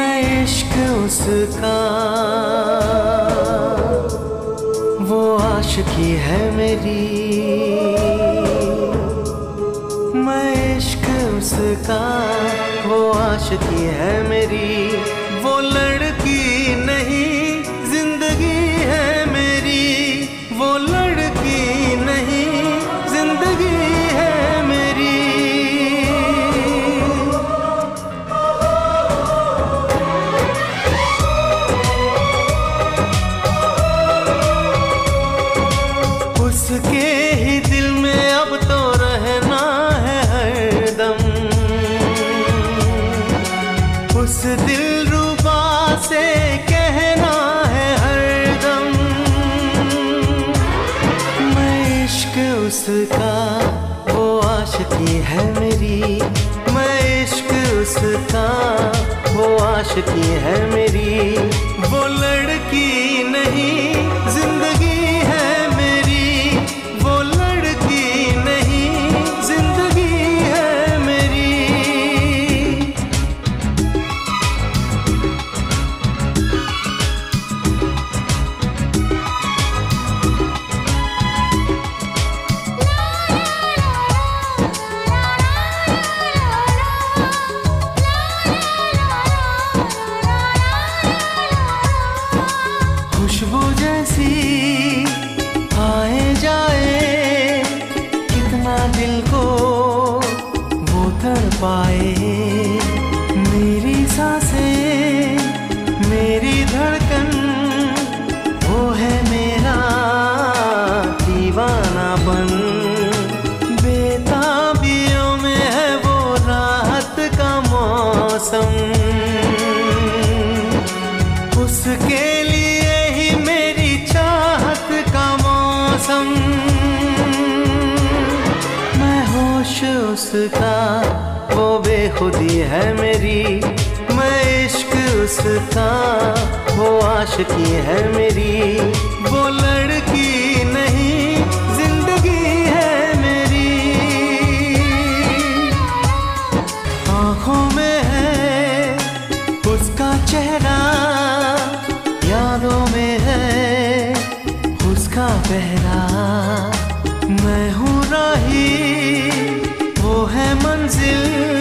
मैं इश्क उसका, वो आशिकी है मेरी। मैं इश्क उसका, वो आशिकी है मेरी। वो लड़की नहीं जिंदगी है मेरी, वो लड़की नहीं जिंदगी है मेरी। उसके ही दिल में अब तो रहना है हरदम, उस दिलरुबा से कहना है हरदम। मैं इश्क उसका, वो आशिकी है मेरी। मैं इश्क उसका, वो आशिकी है मेरी। वो लड़की नहीं जिंदगी है मेरी, वो लड़की नहीं जिंदगी है मेरी। खुशबू जैसी आए जाए, कितना दिल को वो तड़पाए। मेरी सांसें, मेरी धड़कन, वो है मेरा दीवानापन। बेताबियों में है वो राहत का मौसम, उसके लिए ही मेरी चाहत का मौसम। मैं होश उसका, वो बेखुदी है मेरी। मैं इश्क उसका, वो आशिकी है मेरी। वो लड़की नहीं जिंदगी है मेरी। आँखों में है उसका चेहरा, यादों में है उसका पहरा। मैं हूँ राही, वो है मंजिल।